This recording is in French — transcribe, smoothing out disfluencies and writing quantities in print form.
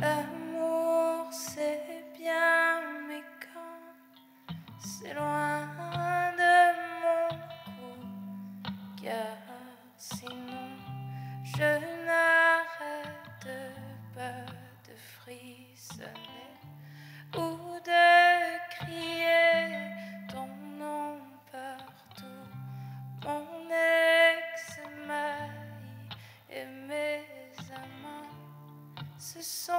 L'amour c'est bien, mais quand c'est loin de mon cou, car sinon je n'arrête pas de frissonner ou de crier ton nom partout. Mon ex m'a et mes amants se sont